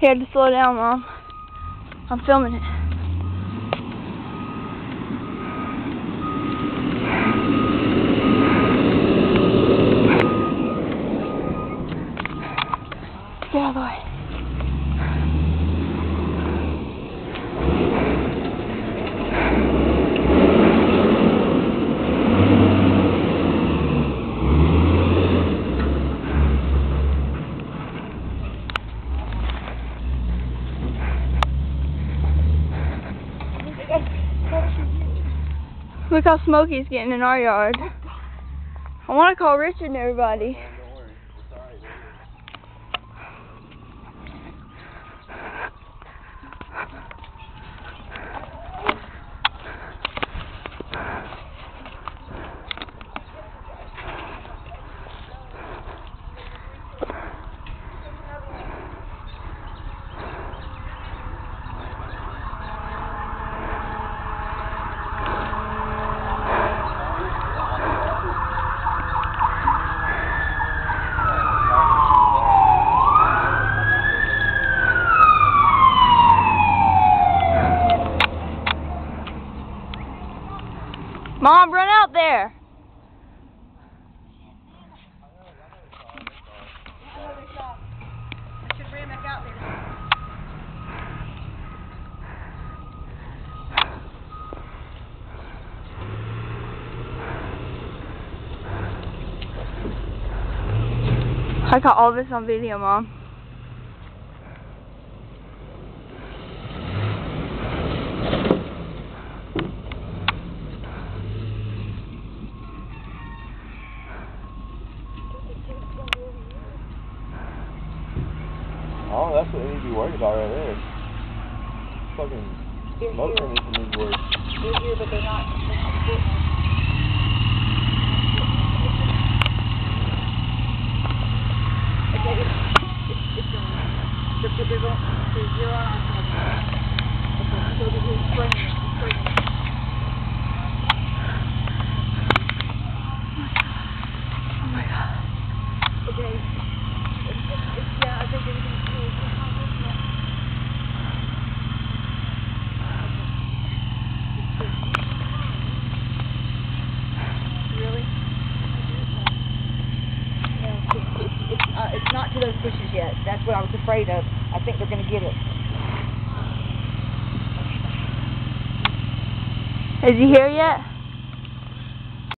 Here, to slow down, Mom. I'm filming it. Get out of the way. Look how smoky it's getting in our yard. I want to call Richard and everybody. Don't worry. It's alright. Mom, run out there. I should ram back out there. I got all this on video, Mom. Oh, that's what they need to be worried about right there. Fucking smoke needs to work. They're here, but they're not. Okay, there's zero on our side. Okay, so this is spraying. Oh my God. Okay. Yeah, I think everything's cool. Really? Yeah, it's not to those bushes yet. That's what I was afraid of. I think they're going to get it. Is he here yet?